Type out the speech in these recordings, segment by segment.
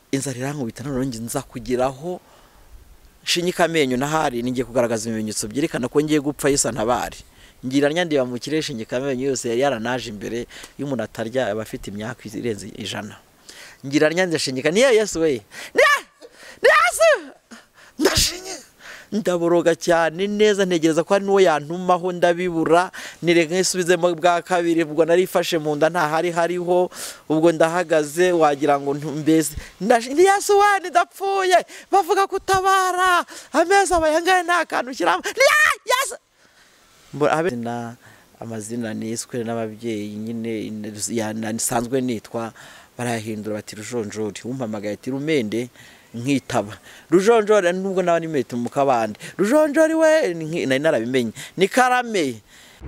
inzara irankubita none nza kugeraho shinyika amenyo nahari ningiye kugaragaza ibimenyetso byerekana ko ngiye gupfa Yesu ntabari ngira nyandeba mu kirere shinyika amenyo yose yari yaranaje imbere y'umuntu atarya abafite imyaka irenze 100 ngira nyanze shinyika ni Yesu we ni Yesu ndashinye ndaboroga cyane neza ntegereza ko ari nuwo yantumaho ndabibura nirenge nsubizemo bwa kabiri ubwo narifashe mu nda nta hariho ubwo ndahagaze wagira ngo mbese ni Yesu wani ndapfuye bavuga kutabara ameza abayangaye nta kantu kiramo ni Yesu abena amazina niswe n'ababyeyi nyine yanisanzwe nitwa barahindura bati rujonjori umpamagaye ati rumende nkitaba rujonjori nubwo nawe nimete mu kabande rujonjori we nari narabimenye ni karame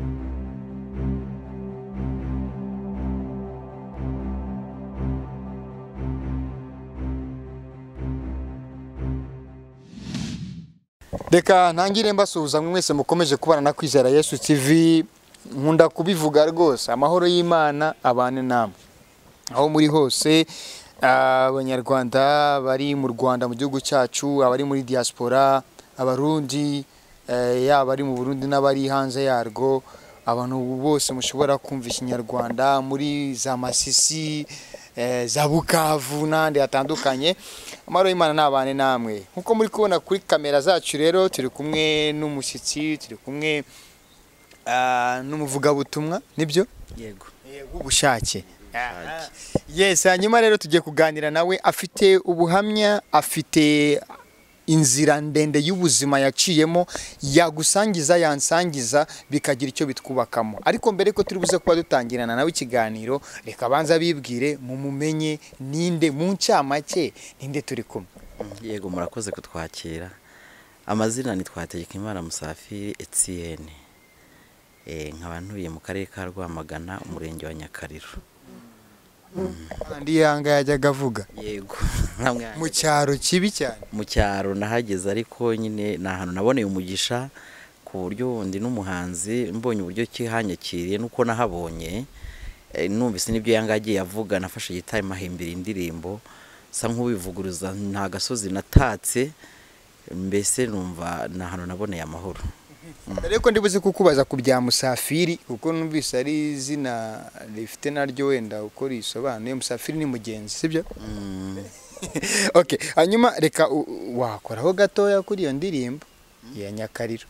Reka ntangire mbasuhuza mwese mukomeje kubana na Kwizera Yesu Tv nkunda kubivuga rwose amahoro y'Imana abane namwe aho muri hose abanyarwanda bari mu Rwanda mu gihugu cyacu abari muri diaspora abarundi bari mu Burundi n'abari hanze yarwo abantu bose mushobora kumva ikinyarwanda muri za Masisi za Bukavu nande atandukanye amahoro y'Imana nabane namwe nkuko muri kubona kuri kamera zacu rero turi kumwe n'umushyitsi turi kumwe n'umuvuga butumwa nibyo yego ubushake yes hanyuma rero tugiye kuganira nawe afite ubuhamya afite inzira ndende y'ubuzima yaciyemo yagusangiza yansangiza bikagira icyo bitwubakamo ariko mbere ko turi buze kuba dutangirana nawe ikiganiro reka banza bibwire mu mumenye ninde mu ncamake ninde turi kumwe yego murakoze kutwakira amazina ni Imana Musafiri Etienne nkabantuye mu karere ka Rwamagana umurenge wa Nyakariro Andi yanga yajyaga avuga yego mu cyaro kibi cyane mu cyaro nahageze ariko nyine nahantu naboneye umugisha ku buryo ndi n'umuhanzi mbonye uburyo kihanyakiriye nuko nahabonye numvise nibyo yangagiye avuga nafashe ihita mahimbira indirimbo sa nk'ubivuguruza nta gasozi natatse mbese numva nahantu naboneye amahoro Ariko ndibuze kukubaza ku bya Musafiri kuko numvise ari izina rifite naryo wenda uko risobanuye Musafiri ni mugenzi sibyo Okay hanyuma reka wakoraho gatoya kuri iyo ndirimbo ya Nyakariro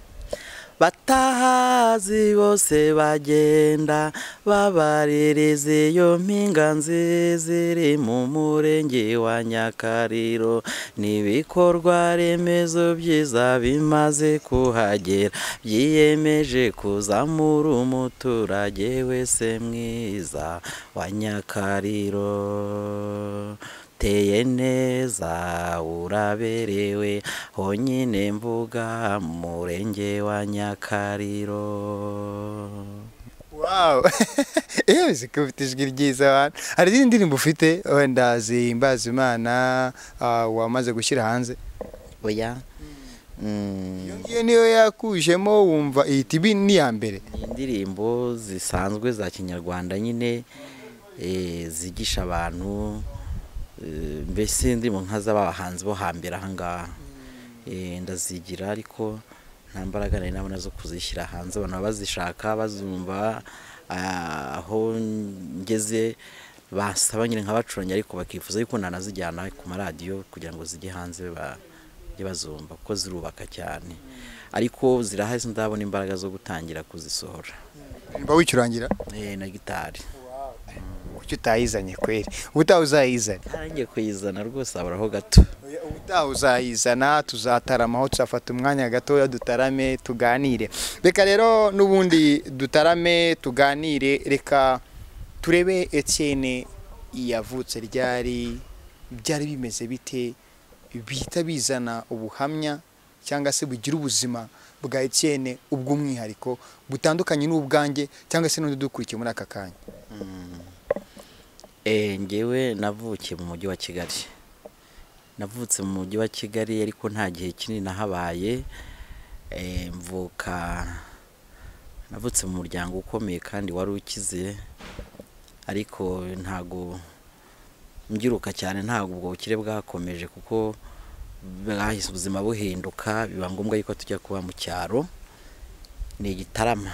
batahazi bose bagenda babarereze yo mpinga nziziri mu murenge wa Nyakariro nibikorwa remezo byiza bimaze kuhagera byiyemeje kuzamura umuturage wese mwiza wa Nyakariro teye neza uraberewe honyine mvuga murenge wa Nyakariro. Wow zikufite ijwi ryiza hari izindi ndirimbo ufite wenda zihimbaza Imana wamaze gushyira hanze oya iyo niyo yakujemo wumva ihita ni ya mbere indirimbo zisanzwe za Kinyarwanda nyine zigisha abantu mbese ndimo nk'azabahanzi bo hambere ahangaha ndazigira ariko nta mbaraga nari nabona zo kuzishyira hanze abantu bazishaka bazumva aho ngeze basaba nyine nk'abacuranga ariko bakifuza yuko nanazijyana ku maradiyo kugira ngo zijye hanze bajye bazumva kuko zirubaka cyane ariko zirahari ndabona imbaraga zo gutangira kuzisohora mba wicurangira na gitari kuki utayizanye kweri ubutaha uzayizana ntangiye kuyizana rwose aburaho gato ubutaha uzayizana tuzataramaho tuzafata umwanya gatoya dutarame tuganire reka rero n'ubundi dutarame tuganire reka turebe Etienne yavutse ryari bimeze bite bihita bizana ubuhamya cyangwa se bugira ubuzima bwa Etienne ubw'umwihariko butandukanye n'ubwanjye cyangwa se n'undi dukurikiye muri aka kanya ngewe navukiye mu mujyi wa Kigali navutse mu mujyi wa Kigali ariko nta gihe kinini nahabaye navutse mu muryango ukomeye kandi wari ukize ariko ntago mbyiruka cyane ntabwo ubwo bukire bwakomeje kuko bwahise ubuzima buhinduka biba ngombwa yuko tujya kuba mu cyaro. Ni Igitarama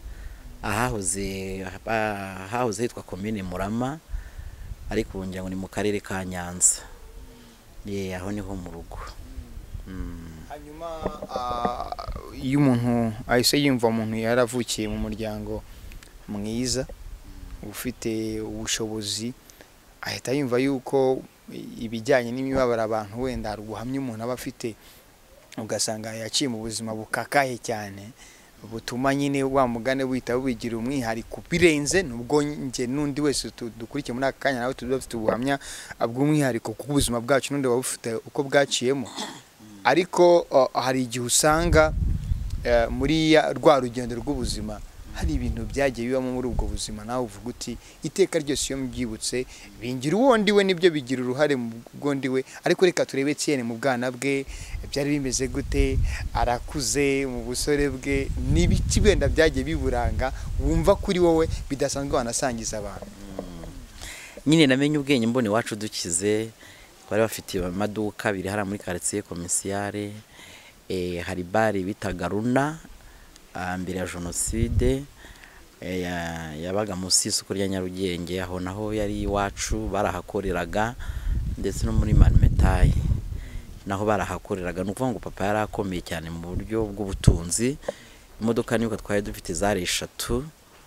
ahahoze hitwa komine Murama ariko ubu ngira ngo ni mu karere ka Nyanza. Aho niho mu rugo. Hanyuma iyo umuntu ahise yumva umuntu yaravukiye mu muryango mwiza ufite ubushobozi, ahita yumva yuko ibijyanye n'imibabaro abantu wenda hari ubuhamya umuntu aba afite ugasanga yaciye mu buzima bukakaye cyane, butuma nyine wa mugane wita wigira umwihariko birenze nubwo nge nundi wese dukurikiye muri aka kanya nawe tudafite ubuhamya bw'umwihariko kuko ubuzima bwacu nundi bufite uko bwaciyemo. Ariko hari igihe usanga muri rwa rugendo rw'ubuzima hari ibintu byagiye bibamo muri ubwo buzima, nawe uvuga uti iteka ryose iyo mbyibutse bingira uwondi we nibyo bigira uruhare mu bwondi we. Ariko reka turebe Etienne mu bwana bwe byari bimeze gute, arakuze mu busore bwe, n'ibiki benda byagiye biburanga wumva kuri wowe bidasanzwe wanasangiza abantu. Nyine namenye ubwenge mbone wacu dukize, bari bafite amaduka biri hara muri quartier commerciale, hari bare bitaga Runa mbere ya jenoside, yabaga munsi y'isoko rya Nyarugenge, aho naho yari iwacu barahakoreraga, ndetse no muri Manmetayi naho barahakoreraga. Nukuvuga ngo papa yari akomeye cyane mu buryo bw'ubutunzi. Imodoka niyo twari dufite zari 3,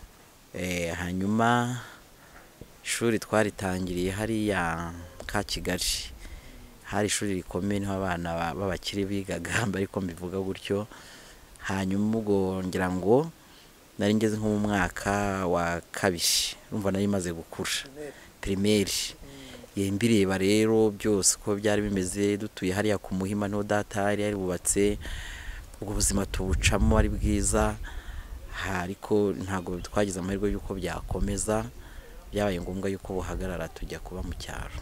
hanyuma ishuri twaritangiriye hariya ka Kigali, hari ishuri rikomeye niho abana b'abakire bigaga ariko mbivuga gutyo. Hanyuma ubwo ngira ngo nari ngeze nko mu mwaka wa 2, urumva nari maze gukura primaire. Mbireba rero byose ko byari bimeze, dutuye hariya ku Muhima no data yari bubatse, ubwo buzima tubucamo ari bwiza, ariko ntago twagize amahirwe yuko byakomeza, byabaye ngombwa yuko buhagarara tujya kuba mu cyaro.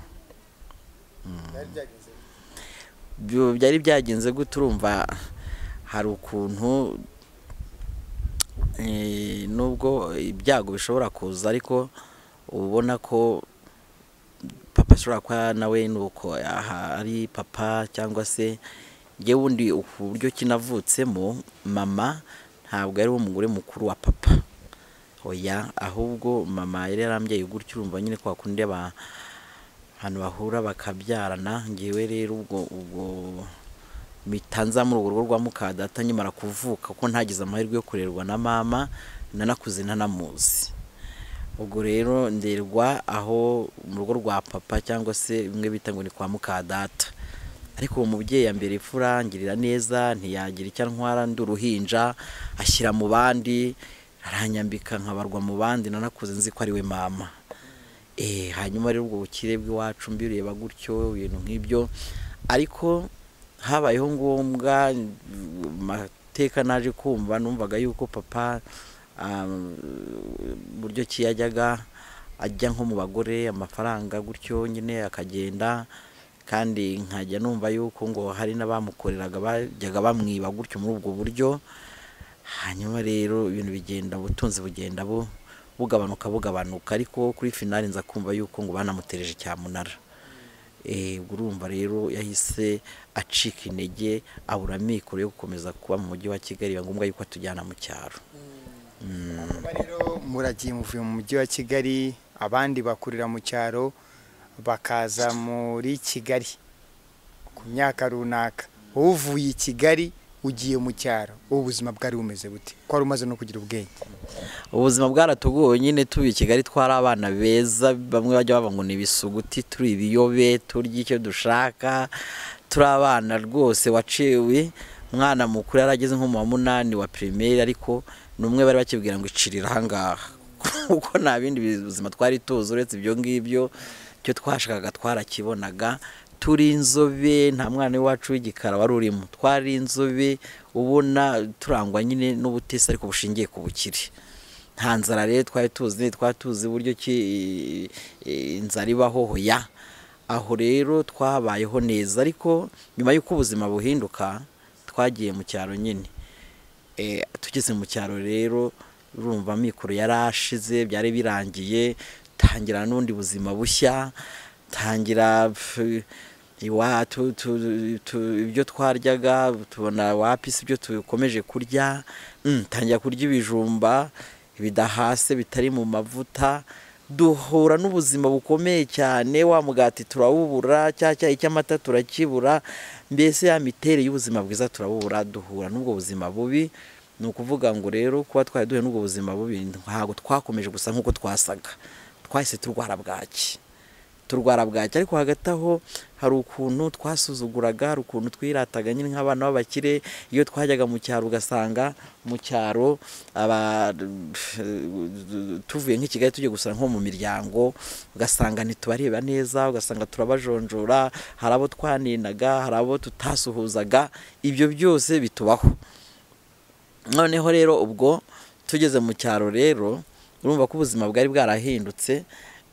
Byari byagenze gute, urumva hari ukuntu nubwo ibyago bishobora kuza ariko ubona ko papa ashobora kwa nawe nuko ari papa cyangwa se nge wundi uburyo kinavutsemo, mama ntabwo ari umugore mukuru wa papa, oya, ahubwo mama yari yarambyaye gutyo. Urumva nyine kwa kundi abantu bahura bakabyarana. Ngewe rero ubwo mitanza mu rugo rwa mukadata nyimara kuvuka ko ntagize amahirwe yo kurerwa na mama, nanakuze ntanamuzi. Ubwo rero nderwa aho mu rugo rwa papa cyangwa se bimwe bita ngo ni kwa mukadata. Ariko uwo mubyeyi yambere ifura ngirira neza, ntiyagira icyo ntwara nduruhinja, ashyira mu bandi, aranyambika nkabarwa mu bandi, nanakuze nzi ko ari we mama. Hanyuma rero ubwo bukire bw'iwacu mbireba gutyo ibintu nk'ibyo, ariko habayeho ngombwa mateka naje kumva, numvaga yuko papa buryo kiyajyaga ajya nko mu bagore amafaranga gutyo nyine akagenda, kandi nkajya numva yuko ngo hari n'abamukoreraga bajyaga bamwiba gutyo muri ubwo buryo. Hanyuma rero ibintu bigenda, ubutunzi bugenda bugabanuka, ariko kuri finali nza kumva yuko ngo banamutereje cyamunara. Urumva rero yahise acika intege, abura mikoro yo gukomeza kuba mu mujyi wa Kigali, ngombwa yuko atujyana mu cyaro. Rero muragiye muvuye mu mujyi wa Kigali, abandi bakurira mu cyaro bakaza muri Kigali ku myaka runaka. Uvuye i Kigali ugiye mu cyaro, ubuzima bwari bumeze bute? Ko ari umaze no kugira ubwenge. Ubuzima bwaratugoye nyine, tubi Kigali twari abana beza, bamwe bajya bava ngo ni bisuguti, turi ibiyobe, turya icyo dushaka, turi abana rwose waciwe. Mwana mukuru yarageze nko mu wa 8 wa primaire, ariko numwe bari bakibwira ngo icirira hangaha kuko nta bindi bizima twari tuzi uretse ibyo ngibyo. Cyo twashakaga twarakibonaga, turi inzobe, nta mwana wacu w'igikara wari urimo, twari inzobe, ubona turangwa nyine n'ubutesi ariko bushingiye ku bukire. Nta nzara rero twari tuzi buryo ki inzara ibaho, hoya. Aho rero twabayeho neza, ariko nyuma y'uko ubuzima buhinduka twagiye mu cyaro nyine. Tugeze mu cyaro rero urumva mikoro yarashize, byari birangiye, tangira n'undi buzima bushya. tangira ibyo twaryaga tubona wapisi ibyo tukomeje kurya, tangira kurya ibijumba bidahase bitari mu mavuta, duhura n'ubuzima bukomeye cyane, wa mugati turawubura, cyayi cy'amata turakibura, mbese ya mitere y'ubuzima bwiza turawubura, duhura n'ubwo buzima bubi. Ni ukuvuga ngo rero kuba twari duhe n'ubwo buzima bubi ntabwo twakomeje gusa nk'uko twasaga, twahise turwara bwaki, ariko hagati aho hari ukuntu twasuzuguraga, hari ukuntu twirataga nyine nk'abana b'abakire. Iyo twajyaga mu cyaro ugasanga mu cyaro tuvuye nk'i Kigali tujye gusura nko mu miryango, ugasanga ntitubareba neza, ugasanga turabajonjora, hari abo twaninaga, hari abo tutasuhuzaga, ibyo byose bitubaho. Noneho rero ubwo tugeze mu cyaro rero urumva ko ubuzima bwari bwarahindutse,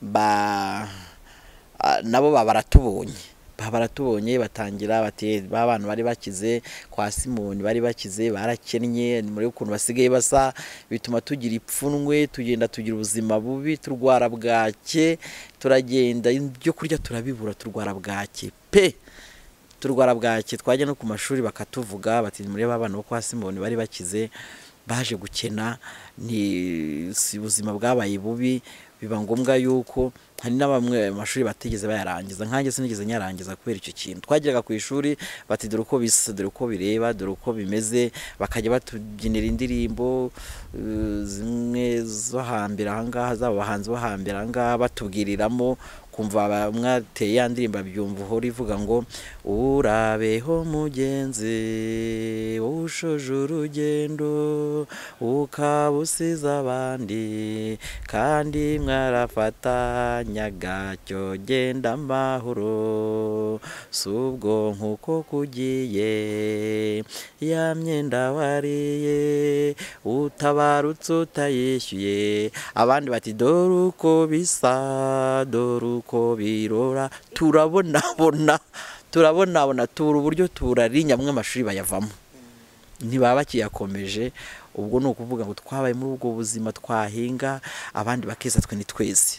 nabo baratubonye batangira bati abantu bari bakize kwa Simoni, bari bakize barakennye, muri ukuntu basigaye basa, bituma tugira ipfunwe, tugenda tugira ubuzima bubi, turwara bwake, turagenda ibyo kurya turabibura, turwara bwake pe, turwara bwake. Twajya no ku mashuri bakatuvuga bati muri abana bo kwa Simoni bari bakize baje gukena, ni ubuzima bwabaye bubi, biba ngombwa yuko hari na bamwe amashuri batigeze bayarangiza, nkanjye sinigeze nyarangiza kubera icyo kintu. Twageraga ku ishuri bati dore uko bisa, dore uko bireba, dore uko bimeze, bakajya batubyinira indirimbo zimwe zo hambere ahangaha, z'abo bahanzi bo hambere ahangaha, batubwiriramo, kumva mwateye ya ndirimbo byumva uhora ivuga ngo urabeho mugenzi ushoje urugendo ukabusiza abandi kandi mwarafatanyaga cyo genda amahoro subwo nkuko kugiye ya myenda wariye utabarutse utayishyuye. Abandi bati dore uko bisa, dore uko birora, turabona tubura uburyo turarinya, mwe amashuri bayavamo ntibaba bakiyakomeje. Ubwo ni ukuvuga ngo twabaye muri ubwo buzima, twahinga abandi bakeza twe nitweze,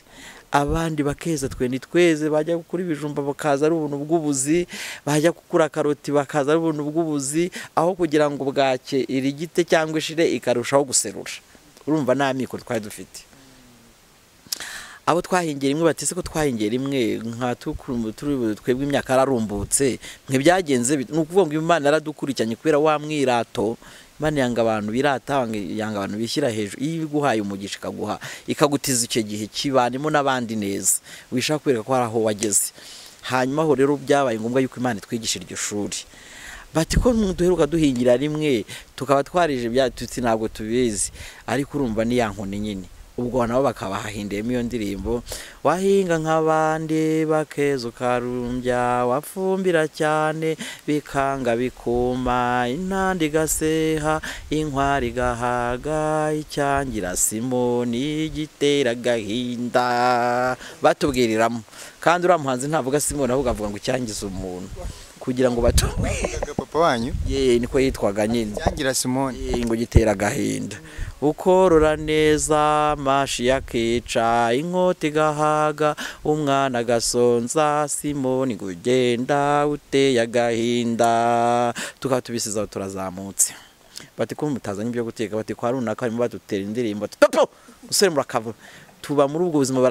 bajya gukura ibijumba bakaza ari ubuntu bw'ubuzi, bajya gukura karoti bakaza ari ubuntu bw'ubuzi, aho kugira ngo bwake irigite cyangwa ishire ikarushaho guserura. Urumva nta mikoro twari dufite. Abo twahingiye rimwe batese ko twahingiye rimwe nka twebwe imyaka yararumbutse, mwe byagenze ni ukuvuga ngo Imana yaradukurikiranye kubera wa mwirato. Imana yanga abantu birata, yanga abantu bishyira hejuru. Iyo iguhaye umugisha ikaguha ikagutiza icyo gihe kibanimo n'abandi neza, wishaka kwereka ko hari aho wageze. Hanyuma aho rero byabaye ngombwa yuko Imana twigisha iryo shuri. Bati ko duheruka duhingira rimwe tukaba twarije byatutse ntabwo tubizi, ariko urumva ni ya nkoni nyine. Ubwo nabo bakabahindiyemo iyo ndirimbo, wahinga nk'abandi bakeza ukarumbya, wafumbira cyane bikanga bikuma, intandi gaseha inkwari gahaga, icyangira Simoni gitera gahinda. Batubwiriramo kandi uriya muhanzi ntavuga Simoni ahubwo avuga ngo icyangiza umuntu, kugira ngo papa wanyu niko yitwaga nyine, cyangira Simoni ngo gitera gahinda. Ukorora neza mashi yakica, inkota igahaga, umwana gasonza, Simoni ngo ugenda uteye agahinda. Tukaba tubisizaho turazamutse. Bati ko mutazanye ibyo guteka, bati kwa runaka barimo badutera indirimbo, topo usore murakava. Tuba muri ubwo buzima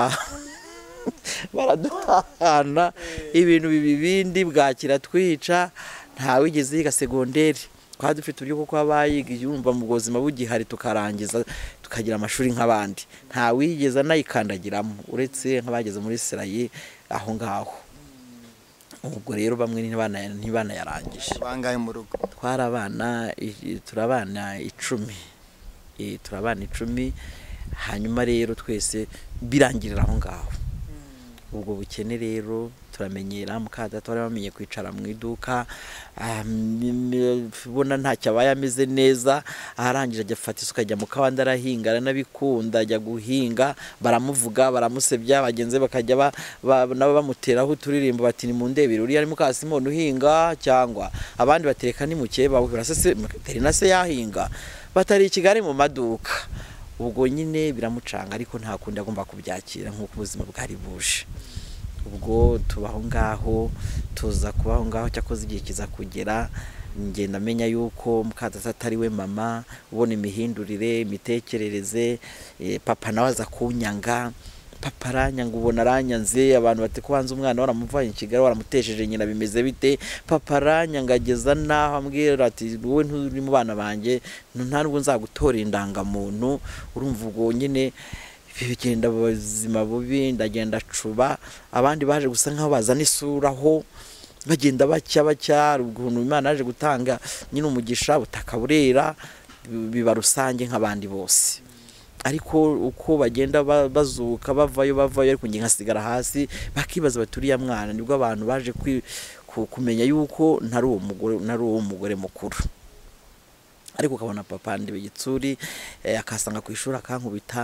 baraduhana ibintu bibindi bwakira twica. Nta wigeze yiga segonderi, kwa dufite uburyo kuko abayiga yumva mu buzima bugihari tukarangiza tukagira amashuri nk'abandi. Nta wigeze anayikandagiramo uretse nk'abageze muri Serayi aho ngaho. Ubwo rero bamwe ntibana yarangije. Bangaye mu rugo turabana 10. Hanyuma rero twese birangirira aho ngaho. Ubwo bukene rero turamenyera, mukadata bari bamenye kwicara mu iduka, bona ntacyo abaye ameze neza. Arangije ajya afata isuka ajya mu kabande arahinga, aranabikunda, ajya guhinga, baramuvuga baramusebya, bagenze bakajya nabo bamuteraho uturirimbo bati ni mu ndebere uri ari muka Simoni uhinga, cyangwa abandi batereka ni mukeba urasese na se yahinga, batari i Kigali mu maduka. Ubwo nyine biramucanga, ariko nta kundi agomba kubyakira nk'uko ubuzima bwari buje. ubwo tubaho ngaho tuza kubaho ngaho cyakoze igihe kiza kugera ngenda amenya yuko mukadata atari we mama, ubona imihindurire imitekerereze, papa nawe aza kunyanga, papa aranyanga, ubona aranyanze, abantu bati ko hanze umwana waramuvanye Kigali waramutesheje nyina bimeze bite, papa aranyanga ageza naho ambwira ati wowe nturi mu bana banjye, nta nubwo nzagutora indangamuntu. Urumva ubwo nyine bigenda ubuzima bubi, ndagenda cuba, abandi baje gusa nkaho bazana isura ho bagenda bacya ukuntu Imana yaje gutanga nyine umugisha butaka burera biba rusange nk'abandi bose. Ariko uko bagenda bazuka bavayo ariko nge nkasigara hasi, bakibaza baturiya mwana, nibwo abantu baje kumenya yuko ntari uwo mugore mukuru. Ariko ukabona papa ndi igitsuri, akasanga ku ishuri akankubita,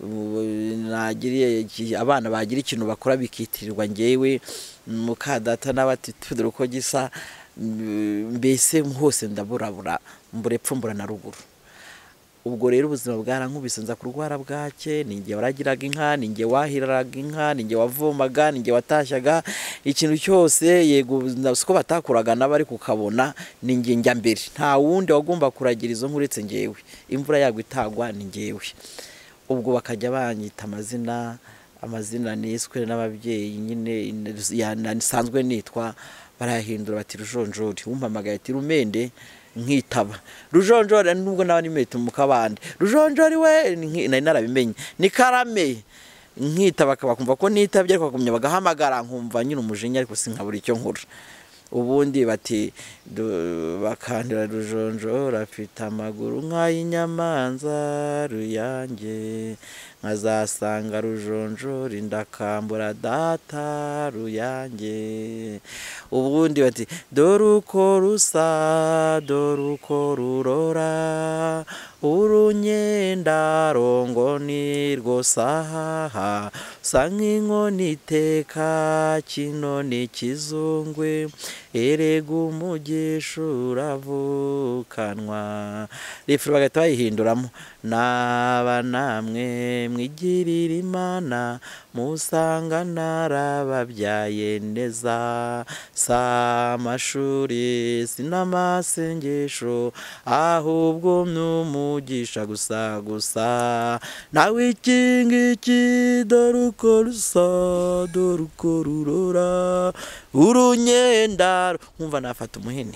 nagiriye abana bagira ikintu bakora bikitirirwa ngewe, mukadata n'abati tudore uko gisa, mbese hose ndaburabura, mburepfo mbura na ruguru. Ubwo rero ubuzima bwarankubise, nza kurwara bwake, ninjye waragiraga inka, ninjye wahiraga inka, ninjye wavomaga, ninjye watashyaga ikintu cyose. Yego siko batakuraga n'abari kukabona, ninjye njya mbere, nta wundi wagomba kuragira izo nkuretse ngewe, imvura yagwa itagwa ni ngewe. Ubwo bakajya banyita amazina niswe n'ababyeyi nyine nsanzwe nitwa, barayahindura bati Rujonjori, umpamagaye ati Rumende nkitaba, Rujonjori nubwo nawe nimete mu kabande, Rujonjori we nari narabimenye, ni Karame nkitaba, bakumva ko nitabye, ariko bakumya bagahamagara nkumva nyine umujinya, ariko sinkabura icyo nkura. Ubundi bati bakandira Rujonjori afite amaguru nk'ay'inyamanza ruyange, nkazasanga Rujonjori ndakambura data ruyange. Ubundi bati dore uko rusa, dore uko rurora, urunyenda rongo ni rwo sahaha, sa nk'inkoni iteka kino ni kizungwe, erega umugisha uravukanwa. Rifura bagahita bayihinduramo, naba namwe mwigirira Imana, musanga narababyaye neza, sa amashuri sinamasengesho, ahubwo n'umugisha gusa. Nawe iki ngiki dore uko rusa, dore uko rurora, urunyenda. Nkumva nafata umuhini,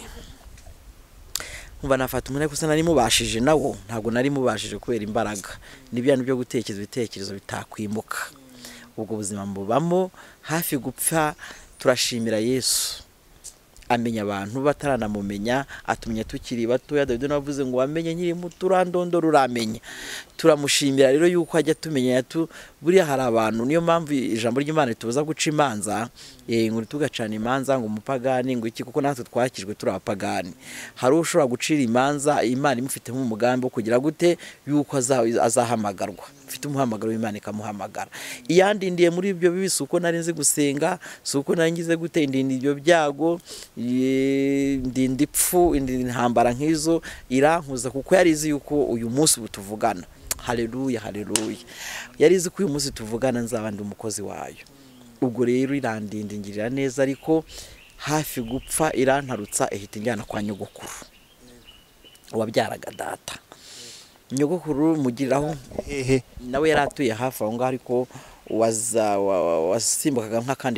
gusa nari mubashije nawo, ntabwo nari mubashije kubera imbaraga n'ibyantu byo gutekereza ibitekerezo bitakwimuka. Ubwo buzima mbubamo hafi gupfa. Turashimira Yesu, amenya abantu bataranamumenya, atumenya tukiri batoya. Dawidi navuze ngo wamenye nkiri muto, urandondora uramenya. Turamushimira rero yuko ajya tumenya buriya hari abantu, niyo mpamvu ijambo ry'Imana ritubuza guca imanza, ngo tugacana imanza ngo umupagani ngo iki, kuko natwe twakijwe turi abapagani. Hari ushobora gucira imanza Imana imufitemo umugambi wo kugira gute yuko azahamagarwa, ufite umuhamagaro w'Imana ikamuhamagara. Iyandindiye muri ibyo bibi, suko nari nzi gusenga, suko nari ngize gute, indindi ibyo byago, indindi ipfu, indindi ntambara nk'izo irankuza, kuko yarizi yuko uyu munsi butuvugana. Haleluya, haleluya. Yarizi ko uyu munsi tuvugana nzaba ndi umukozi wayo. Ubwo rero irandindingirira neza, ariko hafi gupfa irantarutsa, ihita injyana kwa nyogokuru wabyaraga data. Nyogokuru mugiraho nawe yaratuye hafi aho ngaho, ariko wasimbukaga nk'akandi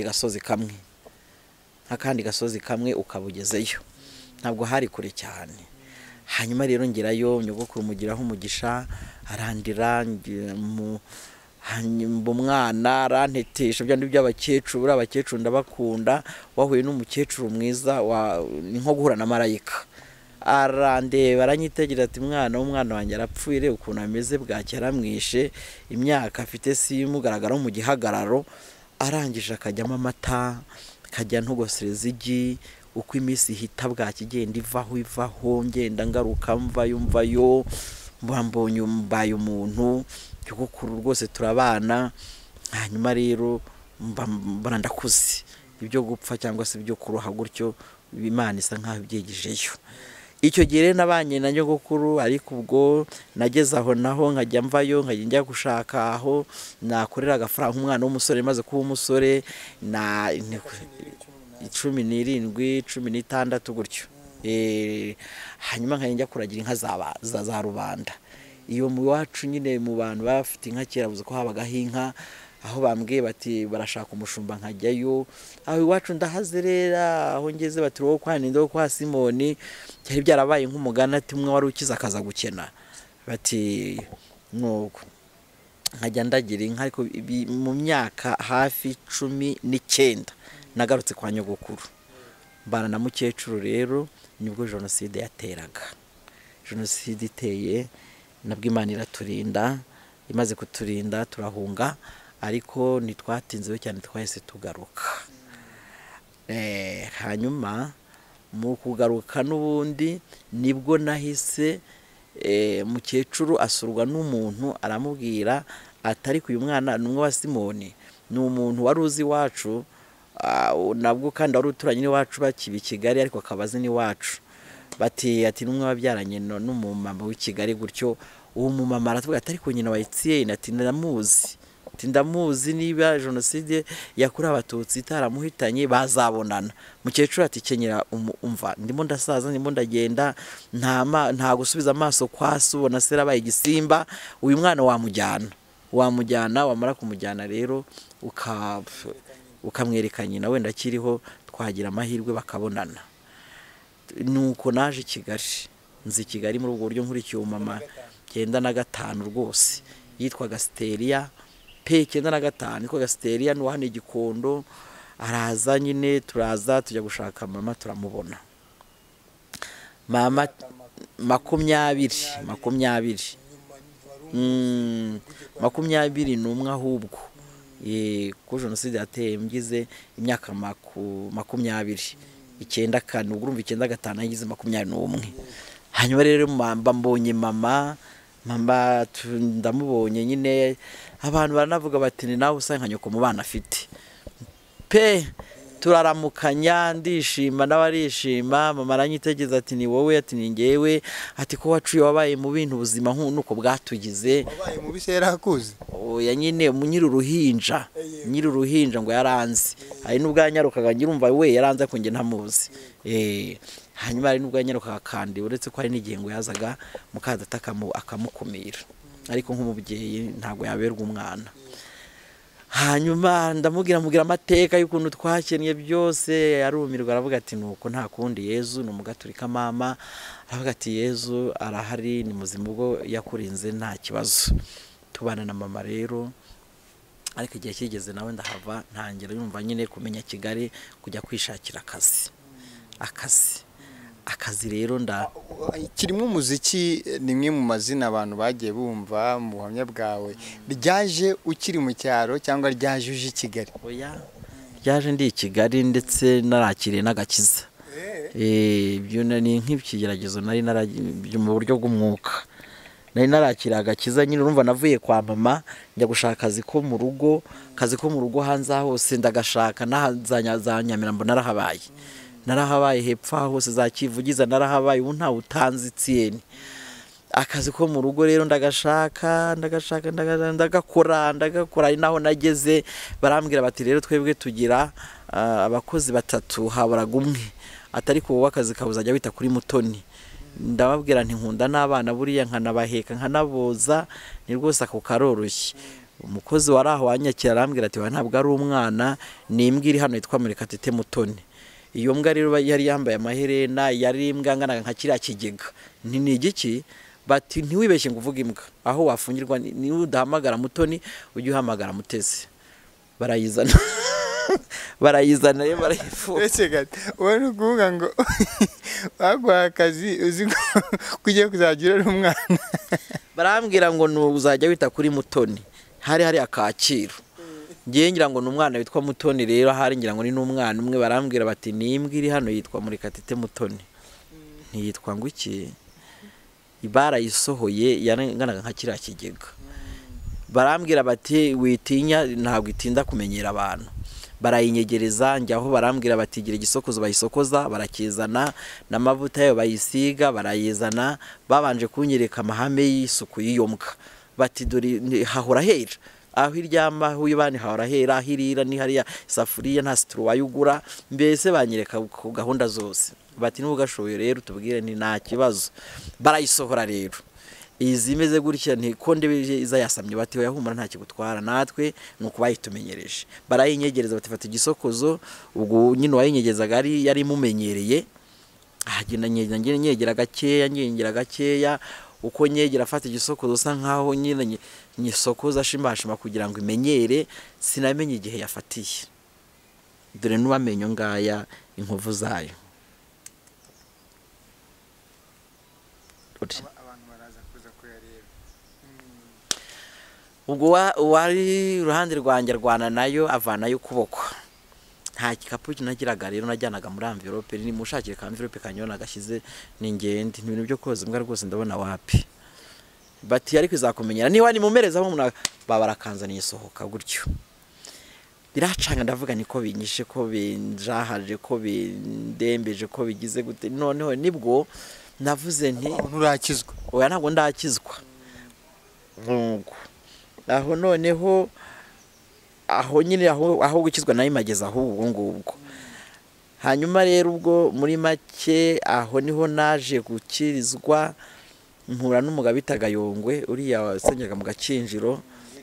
gasozi kamwe ukabugezeyo, ntabwo hari kure cyane. Hanyuma rero ngerayo, nyogokuru mugiraho umugisha, arandira umwana, arantetesha byandi by'abakecuru. Abakecuru ndabakunda, wahuye n'umukecuru mwiza ni nko guhura na marayika. Arandeba aranyitegereza ati mwana wanjye arapfuye, ukuntu ameze bwacye aramwishe, imyaka afite si imugaragara mu gihagararo. Arangije akajyamo amata, akajya ntugosereza igi, uko iminsi ihita bwacye igenda ivaho, ngenda ngaruka mvayo, mbambonye mbaye umuntu. Nyogokuru rwose turabana. Hanyuma rero mbona ndakuze, ibyo gupfa cyangwa se ibyo kuroha gutyo Imana isa nkaho ibyegejeyo. icyo gihe nabanye na nyogokuru, ariko ubwo nageze aho naho nkajya mvayo nkajya njya gushaka aho nakorera agafaranga nk'umwana w'umusore maze kuba umusore na 17 16 gutyo. Hanyuma nkajya njya kuragira inka za rubanda. Iyo mu wacu nyine mu bantu bafite inka kera buze ko habagaho inka, aho bambwiye bati barashaka umushumba nkajyayo. Aho iwacu ndahazerera, aho ngeze bati wowe kwa Ninde wo kwa Simoni, cyari byarabaye nk'umugana ati umwe wari ukiza akaza gukena, bati nuko nkajya ndagira inka. Ariko mu myaka hafi 19 nagarutse kwa nyogokuru mbana na mukecuru. Rero nibwo jenoside yateraga. Jenoside iteye nabwo Imana iraturinda, imaze kuturinda turahunga, ariko nitwatinzeho cyane, twahise tugaruka. Hanyuma mu kugaruka n'ubundi nibwo nahise mukecuru asurwa n'umuntu aramubwira atari uyu mwana numwe wa Simoni, ni umuntu wari uzi iwacu, nabwo kandi wari uturanye n'iwacu bakibi Kigali, ariko akabazi n'iwacu. Bati ati numwe wabyaranye n'umumama w'i Kigali gutyo. Uwo mumama aratuvuga atari ko nyina wa Etienne, ati ndamuzi niba jenoside yakorewe Abatutsi itaramuhitanye bazabonana. Mukecuru ati kenyera umva, ndimo ndasaza, ndimo ndagenda, nta gusubiza amaso kwasi, ubona se rabaye igisimba, uyu mwana wamujyana wamara kumujyana rero ukamwereka nyina wenda akiriho, twagira amahirwe bakabonana. Nuko naje Kigali, nzi Kigali muri ubwo buryo nkurikiye umama 95 rwose, yitwaga Steria pe 95, yitwaga Steria, no hano Gikondo. Araza nyine, turaza tujya gushaka mama, turamubona. Mama 20 n'umwe ahubwo, ko jenoside yateye mgize imyaka 20, 94, ubwo urumva 95 yagize 21. Hanyuma rero mbonye mama ndamubonye nyine, abantu baranavuga bati ni nawe usa nka nyoko mu bana afite pe. Turaramukanya, ndishima n'abarishima. Mama aranyitegeza ati ni wowe, ati ni ngewe, ati ko wacuye wabaye mu bintu ubuzima nk'uko bwatugize. Wabaye mu bisera akuze? Oya nyine nyiri uruhinja ngo yaranze, hari n'ubwanyarukaga ngirumva we yaranze ko nge ntamuzi. Hanyuma hari n'ubwanyarukaga kandi, uretse ko hari n'igihe ngo yazaga mukadata akamukumira, ariko nk'umubyeyi ntabwo yaberwa umwana. Hanyuma ndamubwira amateka y'ukuntu twakennye byose, arumirwa aravuga ati nuko nta kundi, Yezu ni umugaturika mama, aravuga ati Yezu arahari, ni muzima, ubwo yakurinze nta kibazo. Tubana na mama rero, ariko igihe kigeze nawe ndahava, ntangira yumva nyine kumenya Kigali, kujya kwishakira akazi rero kirimo umuziki. Nimwe mu mazina abantu bagiye bumva mu buhamya bwawe. Ryaje ukiri mu cyaro cyangwa ryaje uje i Kigali? Oya, ryaje ndi i Kigali, ndetse narakiriye n'agakiza. Ibyo ni nk'ikigeragezo nari mu buryo bw'umwuka, nari narakiriye agakiza nyine. Urumva navuye kwa mama njya gushaka akazi ko mu rugo hanze hose ndagashaka, za Nyamirambo narahabaye hepfo hose, za Kivugiza narahabaye, ubu nta utanzi Etienne. Akazi ko mu rugo rero ndagakora, ari naho nageze. Barambwira bati rero twebwe tugira abakozi 3, haburaga umwe, atari ko wowe akazi kabuzajya wita kuri Mutoni. Ndababwira nti nkunda n'abana buriya, nkanabaheka nkanaboza, ni rwose ako karoroshye. Umukozi wari aho wanyakira arambwira ati ntabwo ari umwana, ni imbwa iri hano yitwa Mutoni. Iyo mbwa rero yari yambaye amaherena, yari imbwa ngana nka kiriya kigega. Ni igiki? Bati ntiwibeshye ngo uvuge imbwa, aho wafungirwa ni udahamagara Mutoni, ujye uhamagara Mutesi. Barayizana rero barayifuza. Ese gati wowe nukuvuga ngo bagwa akazi uzi ko kugiye kuzagira umwana. Barambwira ngo uzajya wita kuri Mutoni, hari akakiro. Ngiye ngira ngo n'umwana witwa Mutoni, rero hari ngira ngo ni n'umwana umwe. Barambwira bati ni imbwa iri hano yitwa Mutoni. Ntiyitwa ngo iki? Ibara yisohoye yaranganaga nka kiriya kigega. Barambwira bati witinya, ntabwo itinda kumenyera abantu. barayinyegereza njyaho barambwira batigira igisokozo bayisokoza barakizana n'amavuta yayo bayisiga barayizana babanje kunyereka amahame y'isuku y'iyo mbwa bati dore hahora hera aho iryama huyibani hahora hera hirira ni hariya isafuriya nta sitru wayugura mbese banyereka ku gahunda zose bati n'ugashoboye rero tubwire ni nta kibazo barayisohora rero izimeze gutya ntiko ndebeje iza yasamye bati yahumura nta kigutwara natwe nuko bayitumenyereje barayinyegereza bati fata igisokozo ubwo nyine wayinyegezaga yari mumenyereye agenda nyegera gakeya uko nyegera afata igisokozo usa nkaho nyine nyisokoza shimashima kugira ngo imenyere sinamenye igihe yafatiye dore n'ubamenyo ngaya inkovu zayo ubwo wari uruhande rwanjye rwana nayo avanayo ukuboko nta gikapu kinagiraga rero najyanaga muri envelope ni mushakire ka envelope kanyona gashyize n'ingende ibintu byo koza mbwa rwose ndabona wapi bati ariko izakumenyera niba ni mumereza aho umuntu babarakanzaniye sohoka gutyo biracanga ndavuga niko binyishe ko binjahaje ko bindembeje ko bigize gute noneho nibwo navuze nti nturakizwa oya ntabwo ndakizwa aho noneho aho nyine aho gukizwa nayo imageza aho ubwo hanyuma rero ubwo muri make aho niho naje gukirizwa mpura n'umugabo bitaga Yongwe uriya wasenyaga mu gakinjiro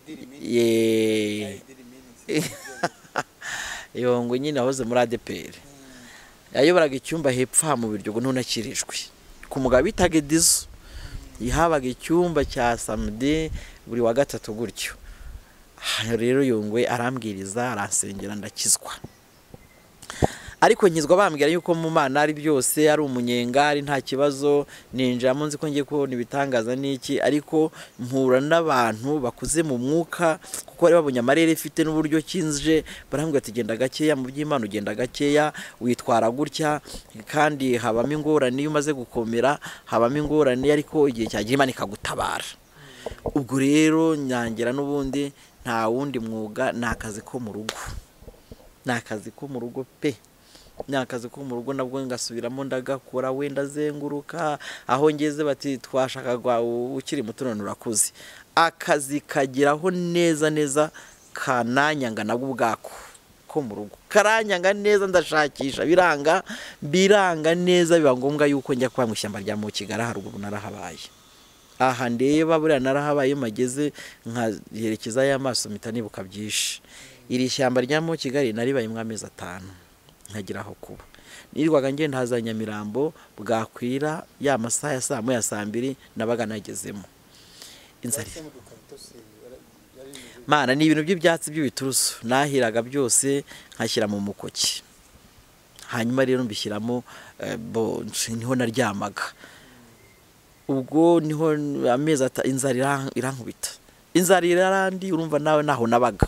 Yongwe nyine ahoze muri ADPR yayoboraga icyumba hepfo mu biryo ntunakirijwe ku mugabo bitaga Dizo yahabaga icyumba cya samedi buri wa gatatu gutyo rero Yongwe arambwiriza aransengera ndakizwa ariko nkizwa bambwira yuko mu Mana ari byose ari umunyengari nta kibazo ninjira munsi ko ngiye kubona ibitangaza niki ariko mpura n'abantu bakuze mu mwuka kuko bari babonye amarere ifite n'uburyo kinje barambwira ati genda gakeya mu by'Imana ugenda gakeya witwara gutya kandi habamo ingorane iyo umaze gukomera habamo ingorane ariko igihe cyagiye Imana ikagutabara ubwo rero nyangira n'ubundi nta wundi mwuga nakazi ko mu rugo nakazi ko mu rugo pe nyakazi ko mu rugo nabwo ngasubiramo ndagakora wenda zenguruka aho ngeze bati twashakaga ukiri muto none urakuze akazi kagiraho neza kananyanga nabwo ubwako ko mu rugo karanyanga neza ndashakisha biranga neza biba ngombwa yuko njya kwa mu ishyamba rya mu Kigali haruguru narahabaye aha ndeba buriya narahabaye mageze nkayerekeza y'amaso mpita nibuka byinshi iri shyamba rya mu Kigali naribaye mu amezi 5 nkagiraho kuba nirwaga ngenda haza Nyamirambo bwakwira ya masaha ya saa 2 nabaga nagezemo inzari Mana ni ibintu by'ibyatsi by'ibiturusu nahiraga byose nkashyira mu mukoki hanyuma rero mbishyiramo niho naryamaga ubwo niho amezi inzari irankubita inzari irarandi urumva nawe naho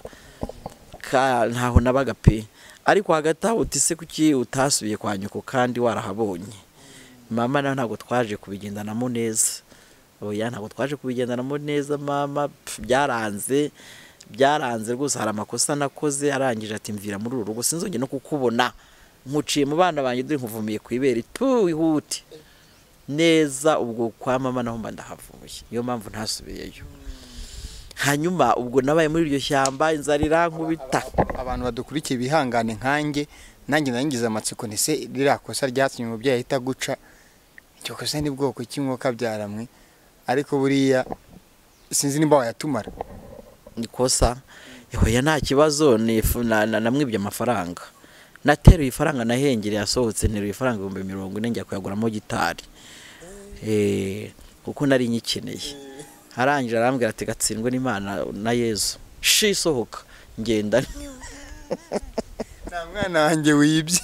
nabaga pe ariko hagati aho utise kuki utasubiye kwa nyoko kandi warahabonye mama nawe ntabwo twaje kubigendanamo neza oya ntabwo twaje kubigendanamo neza mama byaranze rwose hari amakosa nakoze arangije ati mvira muri uru rugo sinzongeye no kukubona nkuciye mu bana banjye dore nkuvumiye kwibera tu ihute neza ubwo kwa mama naho mba ndahavuye niyo mpamvu ntasubiyeyo hanyuma ubwo nabaye muri iryo shyamba inzara irankubita abantu badukurikiye bihangane nkanjye nanjye nangize amatsiko nese rirakosa ryatumye umubyeyi ahita guca icyo kosa ni bwoko cy'inkoka byaramwe ariko buriya sinzi nimba wayatumara nikosa yoya nta kibazo namwibye amafaranga nateruye ifaranga nahengereye yasohotse nteruye ifaranga 40 njya kuyaguramo gitari kuko nari nyikeneye harangira arambwira ati gatsindwe n'Imana na Yesu shisohoka ngenda nta mwana wanjye wibye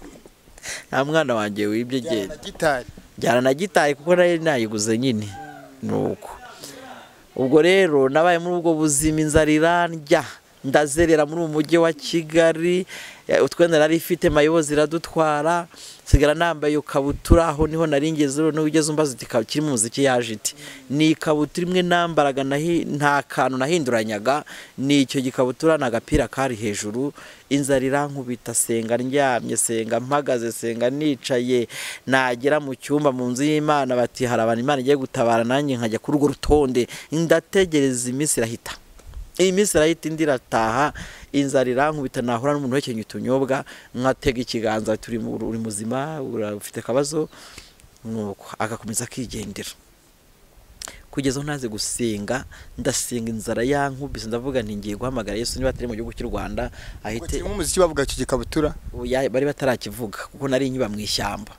genda njyana na gitari kuko nari nayiguze nyine nuko ubwo rero nabaye muri ubwo buzima inzara irandya ndazerera muri uyu mujyi wa Kigali, utwenda nari ifite mayobozi iradutwara, sigara nambaye iyo kabutura, aho niho nari ngeze. None ugeze umbaza uti kiri mu muziki yaje iti, ni ikabutura imwe nambaraga nta kantu nahinduranyaga, ni icyo gikabutura n'agapira kari hejuru. Inzara irankubita, senga ndyamye, senga mpagaze, senga nicaye, nagera mu cyumba mu nzu y'Imana bati hari abantu Imana igiye gutabara, nanjye nkajya kuri urwo rutonde, ndategereza iminsi irahita. Iyi minsi irahita indi irataha, inzara irankubita, nahura n'umuntu wekenye utunyobwa nkatega ikiganza, uri muzima, ufite akabazo, nuko agakomeza akigendera. Kugeza aho naze gusenga, ndasenga inzara yankubise, ndavuga nti ngiye guhamagara Yesu niba atari mu gihugu cy'u Rwanda ahite. Mu muziki bavuga icyo gikabutura bari batarakivuga kuko nari nyiba mu ishyamba.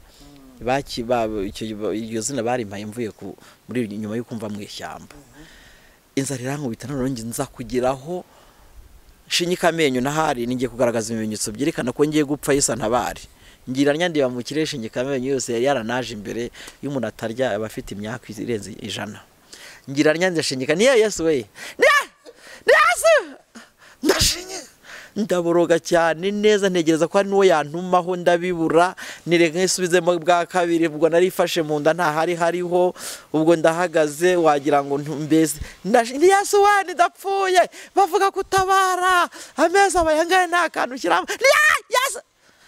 Iyo zina barimpaye mvuye muri nyuma yo kumva mu ishyamba. Inzara irankubita, none nza kugeraho shinyika amenyo nahari ningiye kugaragaza ibimenyetso byerekana ko ngiye gupfa Yesu ntabari. Ngira nyandiba mu kirere shinyika amenyo yose yari yaranaje imbere y'umuntu atarya abafite imyaka irenze 100. Ngira nyandya shinyika ni Yesu we. Ni Yesu. Ndashinye. Ndaboroga cyane neza, ntegereza ko ari nuwo yantumaho, ndabibura, nireka nsubizemo bwa kabiri, ubwo narifashe mu nda nta hariho, ubwo ndahagaze wagira ngo mbese ni Yesu wani ndapfuye, bavuga kutabara, ameza abayangaye nta kantu kiramo, ni Yesu.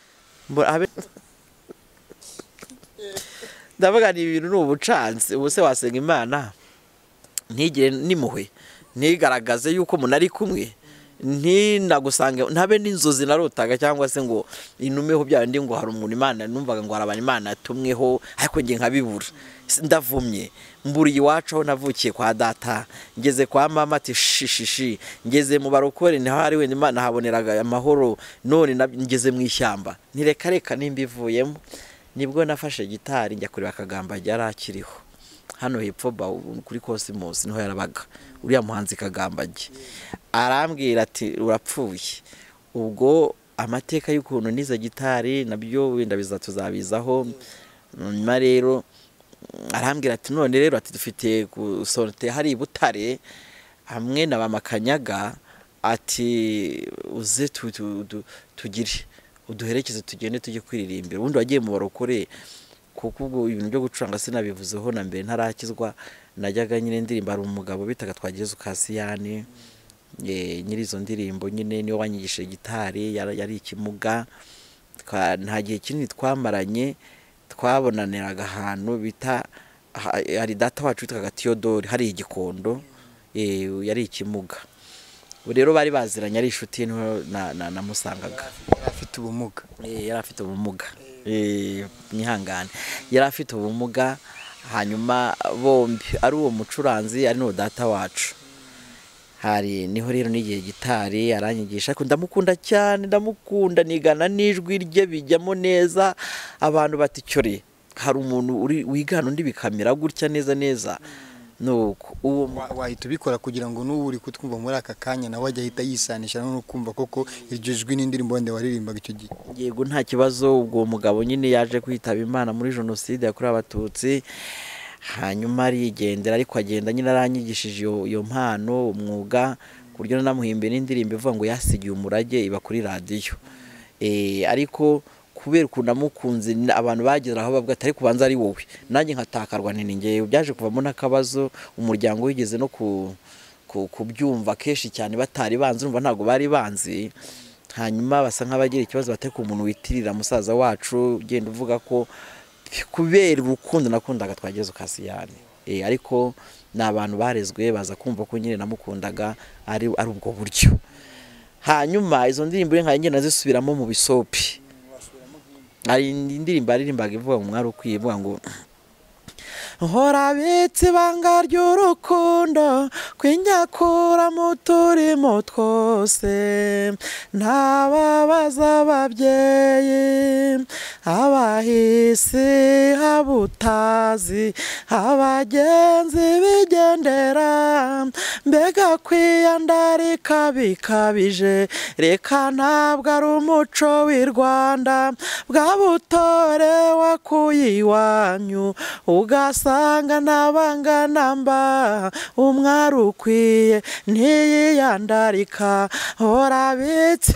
Ndavuga ni ibintu n'ubucanzi, ubuse wasenga Imana ntigire nimuhwe, ntigaragaze yuko umuntu ari kumwe, nagusanga ntabe n'inzozi narotaga cyangwa se ngo inumeho bya ndi ngo hari umuntu Imana numvaga ngo harabana Imana yatumweho, ariko nge nkabibura. Ndavumye mburi iwacu aho navukiye kwa data, ngeze kwa mama ati shishishi, ngeze mu barokore ni hari we Imana haboneraga amahoro, none ngeze mu ishyamba, ntireka nimbivuyemo. Nibwo nafashe gitari njya kureba Kagamba yarakiriho hano hepfo kuri Cosmos niho yarabaga, uriya muhanzi Kagamba arambwira ati urapfuye. Ubwo amateka y'ukuntu niza gitari nabyo wenda bizatuzabizaho. Nyuma rero arambwira ati none rero ati dufite gusorte hari Butare hamwe na bamakanyaga, ati uze tugire uduherekeze tugende tujye kwiririmbira. Ubundi wagiye mu barokore kuko ubwo ibintu byo gucuranga sinabivuzeho na mbere ntarakizwa, najyaga nyine ndirimba ari umugabo bitaga Twagirezo Kasiyani, nyiri izo ndirimbo nyine niwe wanyigishije gitari, yari ikimuga. Nta gihe kinini twamaranye, twabonaniraga ahantu bita hari data wacu witwaga Theodore hari igikondo, yari ikimuga. Rero bari baziranye, ari inshuti namusangaga. Afite ubumuga, yari afite ubumuga, mwihangane, yari afite ubumuga. Hanyuma bombi ari uwo mucuranzi ari no data wacu. Hari niho rero nigiye gitari aranyigisha, ariko ndamukunda cyane, ndamukunda, nigana n'ijwi rye bijyamo neza. Abantu bati cyore hari umuntu uri wigana undi bikamera gutya neza. Nuko uwo wahita ubikora kugira ngo n'ubu uri kutwumva muri aka kanya nawe ajya ahita yisanisha no kumva koko iryo jwi n'indirimbo wende waririmbaga icyo gihe. Yego nta kibazo. Ubwo mugabo nyine yaje kwitaba Imana muri Jenoside yakorewe Abatutsi, hanyuma arigendera, ariko agenda nyine aranyigishije iyo mpano umwuga, kuryo namuhimbe n'indirimbo ivuga ngo yasigiye umurage iba kuri radio. Ariko kubera ukuntu amukunze abantu bagera aho bavuga atari kubanza ari wowe, nanjye nkatakarwa nini ngewe byaje kuvamo n'akabazo. Umuryango wigeze no kubyumva kenshi cyane batari banzi, urumva ntago bari banzi. Hanyuma basa nk'abagira ikibazo batari ku muntu witirira musaza wacu, genda uvuga ko kubera urukundo nakundaga Twagirezo Kasiyani. Ariko n'abantu barezwe baza kumva ko nyine namukundaga ari ubwo buryo. Hanyuma izo ndirimbo nka ngenda nazisubiramo mu bisopi. Ari indirimbo aririmbaga ivuga ngo mwari ukwiye, ivuga ngo hora bitse banga ry'urukundo kwinyakura mu turimo twose, ntababaza ababyeyi abahisi abutazi abagenzi bigendera mbega kwiyandarika bikabije reka ntabwo ari umuco w'i Rwanda bwa butore wakuye iwanyu ugasanga nabangana mba umwari ukwiye ntiyiyandarika horabitse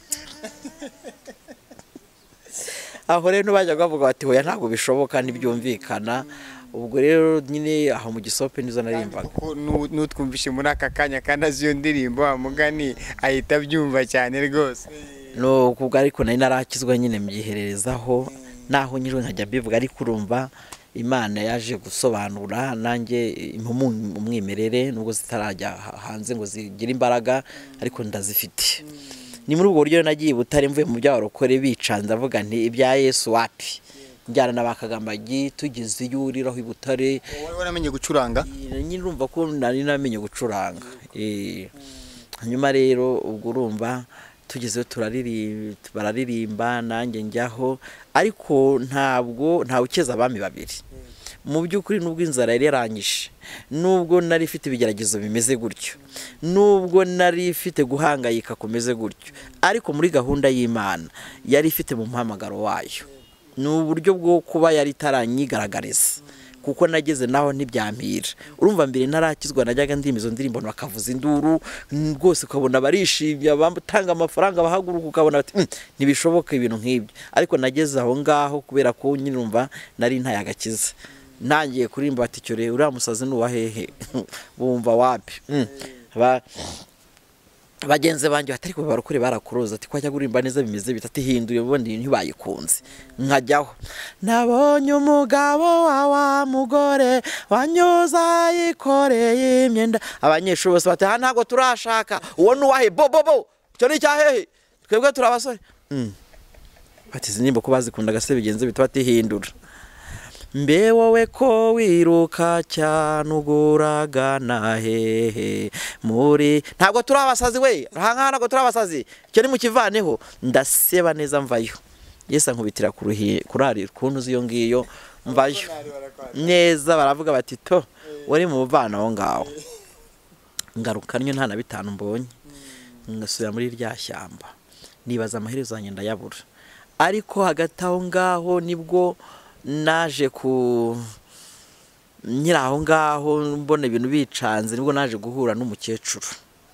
aho rero bajya bavuga bati hoya ntabwo bishoboka ntibyumvikana ubwo rero nyine aho mu gisope nizo narimbaga n'utwumvishe muri aka kanya kandi azi iyo ndirimbo mugani ahita abyumva cyane rwose no kubwo ariko nari narakizwa nyine mbyihererezaho naho nyirwe nkajya mbivuga ariko urumva Imana yaje gusobanura nanjye umwimerere nubwo zitarajya hanze ngo zigire imbaraga ariko ndazifite ni muri ubwo buryo nagiye Butare mvuye mu by'abarokore bicanze avuga nti ibya Yesu wapi njyana n'abakagambagi tugeze yuriraho i Butare wowe waramenye gucuranga nyine urumva ko nari namenye gucuranga hanyuma rero ubwo urumva tugezeyo bararirimba nanjye njyaho ariko ntawe ukeza abami babiri mu by'ukuri nubwo inzara yari yaranyishe nubwo nari ifite ibigeragezo bimeze gutyo nubwo nari ifite guhangayika kumeze gutyo ariko muri gahunda y'Imana yari ifite mu mpamagaro wayo ni uburyo bwo kuba yari itaranyigaragariza kuko nageze naho ntibyampira urumva mbere narakizwa najyaga ndimi izo ndirimbo bakavuza induru rwose ukabona barishimye abatanga amafaranga bahaguruka ukabona bati ntibishoboka ibintu nk'ibyo ariko nageze aho ngaho kubera ko nyine urumva nari ntaye agakiza nangiye kurimba bati cyo rero uriya musazi nuwa hehe bumva wapi bagenze banjye batari ko barukure barakuroza ati kwajya gurimba neza bimeze bitati hinduye ubundi ntibayikunze nkajyaho nabonye umugabo wa mugore wanyuza yikoreye imyenda abanyeshuri bose bati ha ntago turashaka uwo nuwahe bo cyo ni cyahehe twebwe turabasore bati zinimba ko bazikunda gase bigenze bitati hindura mbe wowe ko wiruka cyane uguraga na hehe muri ntabwo turabasazi we hanga ntabwo turabasazi cyo ni mu kivaneho ndaseba neza mvayo Yesu ankubitira kurari kuntu ziyo ngiyo mvayo neza baravuga bati to wari mu bana aho ngaho ngarukanye nta na bitanu mbonye ngasubira muri rya shyamba nibaza amaherezo yanjye ndayabura ariko hagati aho ngaho nibwo naje nyiraho ngaho mbona ibintu bicanze nibwo naje guhura n'umukecuru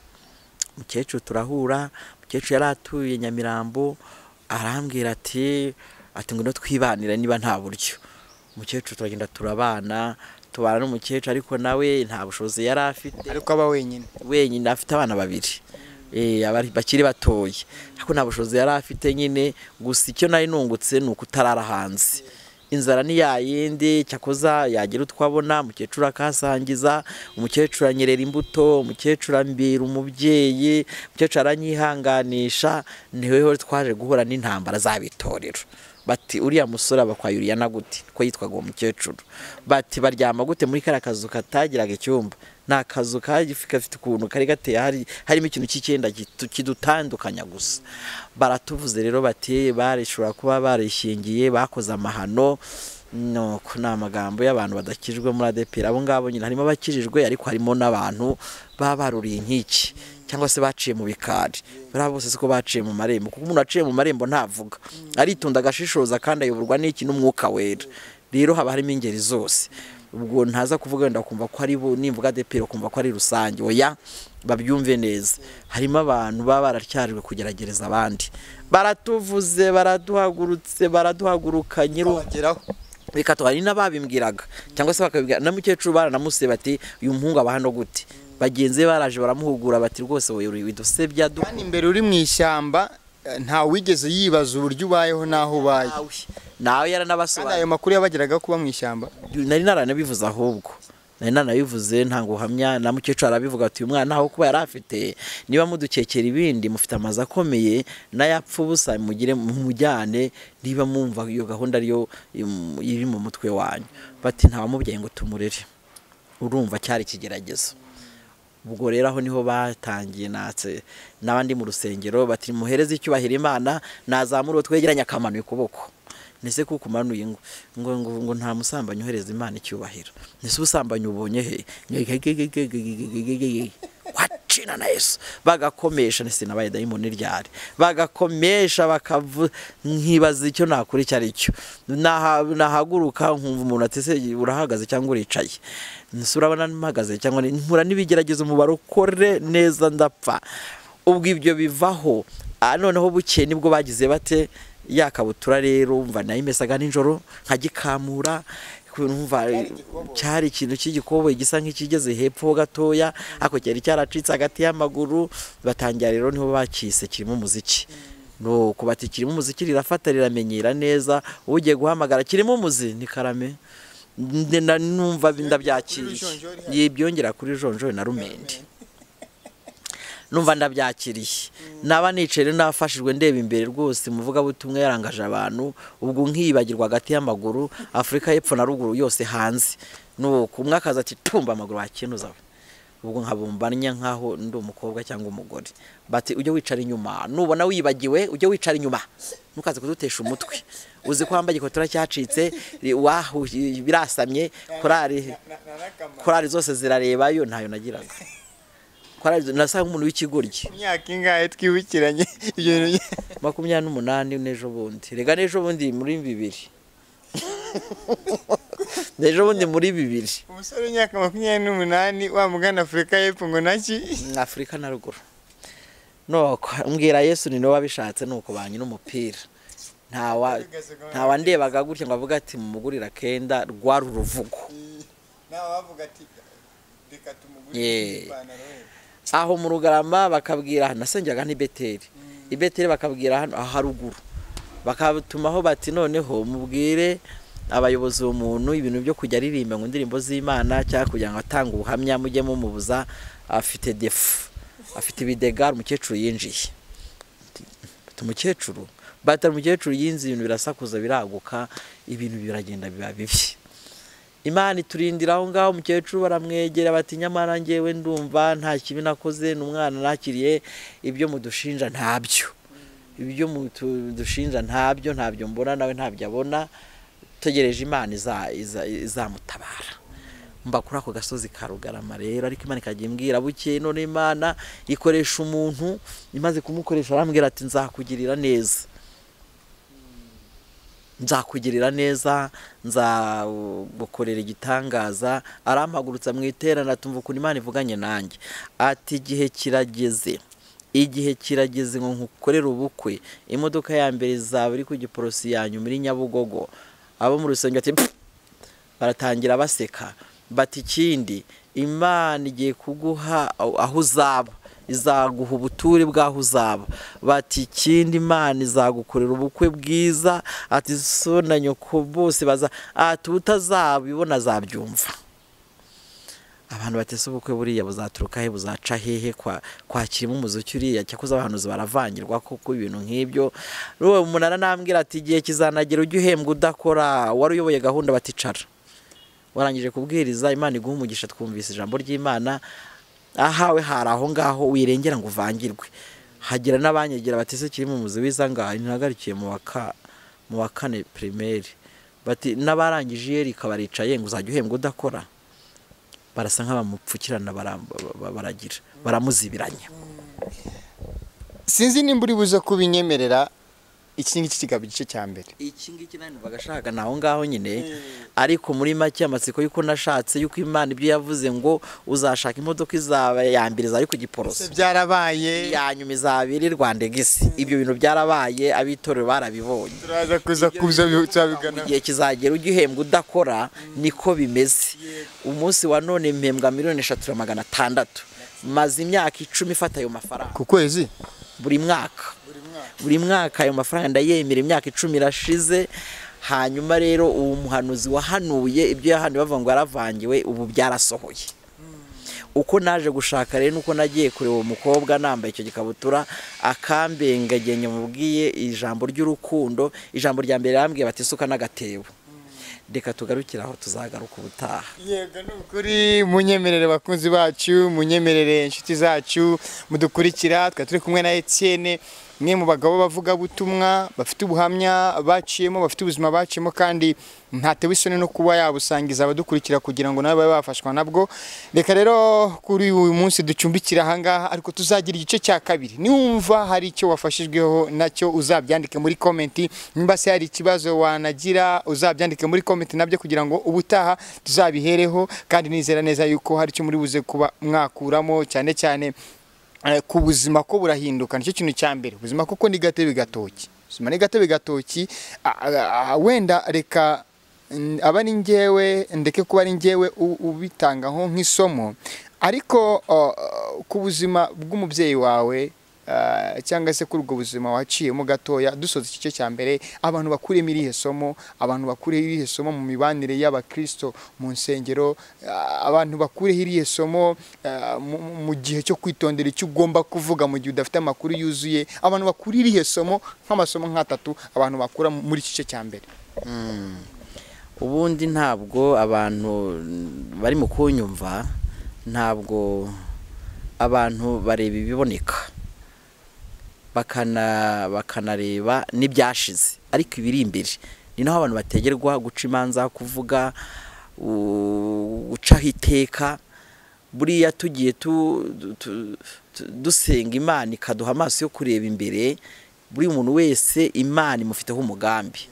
turahura umukecuru yari atuye Nyamirambo arambwira ati ngo twibanira niba nta buryo umukecuru turagenda turabana tubana n'umukecuru ariko nawe nta bushobozi yari afite ariko aba wenyine afite abana babiri bakiri batoye ariko nta bushobozi yari afite nyine gusa icyo nari nungutse ni ukutarara hanze inzara ni yayindi cyakoza yagira utwabona umukecuru akasangiza umukecuru anyerera imbuto umukecuru ambira umubyeyi umukecuru aranyihanganisha niweho twaje guhura n'intambara zabitorero bati uriya musore abakwayuriya na gute ko yitwaga uwo mukecuru bati baryama gute muri kara kazu katagiraga icyumba nta kazu gafite ukuntu kari gateye harimo ikintu cy'icyenda kidutandukanya gusa baratuvuze rero bati barishobora kuba barishingiye bakoze amahano no kuna magambo y'abantu badakijwe muri ADP abo ngabo nyine harimo abakijijwe ariko harimo n'abantu babaruriye inkiki cyangwa se baciye mu bikari bara bose siko baciye mu marembo kuko umuntu aciye mu marembo ntavuga aritunda agashishoza kandi ayoborwa n'iki n'umwuka wera rero haba harimo ingeri zose ubwo ntaza kuvuga wenda kumva ko ari bo nimvuga ADP kumva ko ari rusange oya babyumve neza harimo abantu baba baracyarijwe kugeragereza abandi baratuvuze baraduhaguruka nyirugeraho reka twari nababimbwiraga cyangwa se bakabibwira na mukecuru baranamuse bati uyu muhungu aba hano gute bagenze baraje baramuhugura bati rwose we widusebya kandi imbere uri mu ishyamba nta wigeze yibaza uburyo ubayeho naho ubaye nawe yaranabasobanura ayo makuru yabageraga kuba mu ishyamba nari naranabivuze ahubwo nari nanabivuze ntango uhamya na mukecuru arabivuga ati uyu mwana aho kuba yari afite niba mudukekera ibindi mufite amazi akomeye n'ayapfa ubusa mujyane niba mwumva iyo gahunda ariyo iri mu mutwe wanyu bati ntawamubyaye ngo tumurere urumva cyari ikigeragezo ubwo rero aho niho batangiye natse n'abandi mu rusengero bati muhereze icyubahiro Imana nazamura twegeranya akamano ukuboko nese kuko umanuye ngo nta musambanyi uhereza Imana icyubahiro, nese ubusambanyi ubonye he? Wacina na Yesu bagakomesha, nese nabaye dayimoni ryari bagakomesha nkibaza icyo nakuri cyari cyo, nahaguruka nkumva umuntu atese urahagaze cyangwa uricaye, nese urabona mpagaze cyangwa nkura n'ibigeragezo mu barokore neza ndapfa. Ubwo ibyo bivaho, noneho buke nibwo bagize bate yakabutura rero umva nayimesaga nijoro nkagikamura, kumva cyari ikintu cy'igikoboyi gisa nk'ikigeze hepfo gatoya, ako cyari cyaracitse hagati y'amaguru. Batangira rero niho bakise kirimo umuziki, no kubati kirimo umuziki rirafata riramenyera neza, ugiye guhamagara kirimo umuzi ni karame, numva ndabyakiriye byongera kuri jonjo na rumende, numva ndabyakiriye. Naba nicere nafashijwe ndeba imbere rwose muvuga butumwe yarangaje abantu, ubwo nkibagirwa hagati y'amaguru Afrika y'epfo na ruguru yose hanze, no kumwe akaza ati tumba amaguru akinuza, ubwo nkabumbanya nkaho ndi umukobwa cyangwa umugore. Bati ujye wicara inyuma, nubona wibagiwe ujye wicara inyuma, nukaze kudutesha umutwe, uzi ko wambaye ikotora cyacitse wahu birasamye, korari zose zirarebayo, ntayo nagiraga. Nasanga umuntu w'ikigoryi. Imyaka ingahe twibukiranye ibyo bintu? 28 n'ejo bundi. Rega n'ejo bundi muri 2. N'ejo bundi muri 2. Umusore w'imyaka 28 wa mugana Afrika y'epfo ngo naki? Afrika na ruguru. Nuko umbwira Yesu ni no wabishatse nuko banyi n'umupira. Ntawa ndebaga gutya ngo avuga ati mumugurira kenda rwa ruvugo. Nawe wavuga ati reka tumugurire ipantaro. Aho mu Rugarama bakabwira nasengeraga ni Beteli. Ibeteli bakabwira hano haruguru. Bakatumaho bati noneho mubwire abayobozi umuntu ibintu byo kujya aririmba ngo indirimbo z'Imana cyangwa kugira ngo atanga ubuhamya mujye mu mubuza, afite defu, afite ibidega. Umukecuru yinjiye. Umukecuru batari umukecuru yinzi ibintu birasakuza biraguka, ibintu biragenda biba bibi. Imana iturindira aho ngaho. Umukecuru baramwegera bati nyamara ngewe ndumva nta kibi nakoze, n'umwana nakiriye, ibyo mudushinja ntabyo, ibyo mudushinja ntabyo mbona, nawe ntabyo abona, tegereje Imana izamutabara. Mba kuri ako gasozi ka Rugarama rero, ariko Imana ikagiye imbwira buke, none Imana ikoresha umuntu, imaze kumukoresha arambwira ati nzakugirira neza, nzakugirira neza, nzagukorera igitangaza. Arampagurutsa mu iterana, tumva ukuntu Imana ivuganye nanjye ati igihe kirageze ngo nkukorere ubukwe, imodoka ya mbere zaba iri ku giporosi yanyu muri Nyabugogo. Abo mu rusengero ati baratangira baseka bati ikindi Imana igiye kuguha aho uzaba, izaguha ubuture bwaho uzaba. Bati ikindi Imana izagukorera ubukwe bwiza, ati so na nyoko bose ati utazabibona azabyumva. Abantu batese ubukwe buriya buzaturuka he, buzaca hehe, kwakirimo umuziki uriya cyakoze abahanuzi baravangirwa kuko ibintu nk'ibyo. Rowe umunara nambwira ati igihe kizanagera ujye uhembwa udakora, wari uyoboye gahunda baticara, warangije kubwiriza Imana iguha umugisha, twumvise ijambo ry'Imana, ahawe hari aho ngaho wirengera ngo uvangirwe. Hagira n'abanyegera batese kirimo umuzi wiza ngaho ntagarikiye mu wa 4 primaire, bati n'abarangije yeri kabaricaye ngo uzajya uhembwa udakora. Barasa nk'abamupfukirana baragira baramuzibiranya. Sinzi nimba uri buze kubinyemerera, iki ngiki kigaba igice cya mbere. Iki ngiki nani bagashaka naho ngaho nyine, ariko muri make amatsiko yuko nashatse yuko Imana ibyo yavuze ngo uzashaka imodoka izaba yambiriza ari ku giporoso, byarabaye, yanyuma izabiri Rwandegisi. Ibyo bintu byarabaye, abitorero barabibonye. Turaza kuza cyabigana. Igihe kizagera ujye uhembwa udakora, niko bimeze. Umunsi wa none mpembwa 3,600,000. Maze imyaka 10 ifata ayo mafaranga ku kwezi, buri mwaka ayo mafaranga ndayemera. Imyaka 10 irashize. Hanyuma rero uwo muhanuzi wahanuye ibyo yahanuye bavuga ngo yaravangiwe, ubu byarasohoye. Uko naje gushaka rero nuko nagiye kureba uwo mukobwa nambaye icyo gikabutura, akambengagenye mubwiye ijambo ry'urukundo. Ijambo rya mbere yambwiye bati suka n'agatebo. Reka tugarukira aho, tuzagaruka ubutaha. Yego n'ukuri, munyemerere bakunzi bacu, munyemerere inshuti zacu mudukurikira, twa turi kumwe na Etienne. mwe mu bagabo bavuga butumwa bafite ubuhamya baciyemo bafite ubuzima baciyemo kandi ntatewe isoni no kuba yabusangiza abadukurikira kugira ngo nabo babe bafashwa nabwo. Reka rero kuri uyu munsi ducumbikira ahangaha, ariko tuzagira igice cya kabiri. Niwumva hari icyo wafashijweho nacyo uzabyandike muri comment, nimba se hari ikibazo wanagira uzabyandike muri comment nabyo kugira ngo ubutaha tuzabihereho, kandi nizera neza yuko hari icyo muri buze kuba mwakuramo, cyane cyane ku buzima ko burahinduka. Nicyo kintu cya mbere, ubuzima koko ni gatebe gatoki, ubuzima ni gatebe gatoki. Wenda reka aba ni njyewe ndeke kuba ari njyewe ubitangaho nk'isomo, ariko ku buzima bw'umubyeyi wawe cyangwa se kuri ubwo buzima waciyemo gatoya, dusoza igice cya mbere, abantu bakuremo irihe somo, abantu bakureho irihe somo mu mibanire y'Abakristo mu nsengero, abantu bakureho irihe somo mu gihe cyo kwitondera icyo ugomba kuvuga mu gihe udafite amakuru yuzuye, abantu bakurira irihe somo nk'amasomo nk'atatu abantu bakura muri iki gice cya mbere. Ubundi ntabwo abantu bari mu kunyumva, ntabwo abantu bareba ibiboneka bakanareba n'ibyashize, ariko ibiri imbere ni naho abantu bategerwa guca imanza, kuvuga, gucaho iteka. Buriya tugiye dusenga Imana ikaduha amaso yo kureba imbere, buri muntu wese Imana imufiteho umugambi,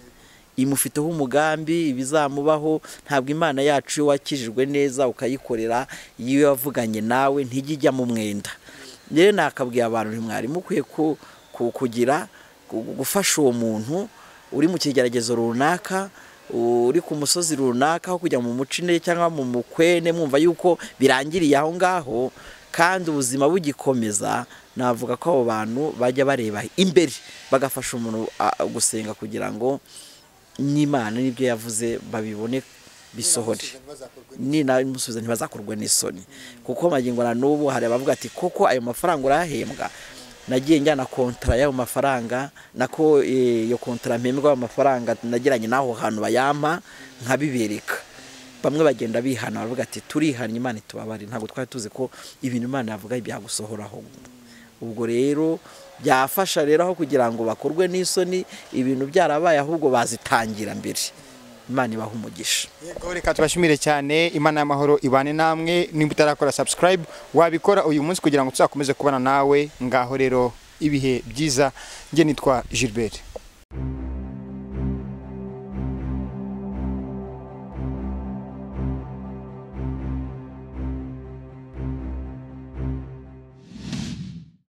ibizamubaho. Ntabwo Imana yacu iyo wakijijwe neza ukayikorera, iyo wavuganye nawe ntijya ijya mu mwenda. Rero nakabwiye abantu ntimwari mukwiye kugira gufasha uwo muntu uri mu kigeragezo runaka, uri ku musozi runaka, aho kujya mu mucine cyangwa mu mukwene mwumva yuko birangiriye aho ngaho kandi ubuzima bugikomeza. Navuga ko abo bantu bajya bareba imbere, bagafasha umuntu gusenga kugira ngo n'Imana n'ibyo yavuze babibone bisohore. Musubiza ntibazakorwe n'isoni, kuko magingo na n'ubu hari abavuga ati koko ayo mafaranga urahembwa. Nagiye njyana kontra y'ayo mafaranga, nako iyo kontra mpembwa amafaranga nagiranye naho hantu bayampa nkabibereka. Bamwe bagenda bihana bavuga ati turihanye Imana itubabare, ntabwo twari tuzi ko ibintu Imana yavuga ibyagusohoraho. Ubwo rero byafasha rero aho kugira ngo bakorwe n'isoni ibintu byarabaye, ahubwo bazitangira mbere. Imana ibaha umugisha. Reka tubashimire cyane, Imana y'amahoro ibane namwe. Nimba utarakora subscribe wabikora uyu munsi kugira ngo tuzakomeze kubana nawe. Ngaho rero ibihe byiza, njye nitwa Gilbert.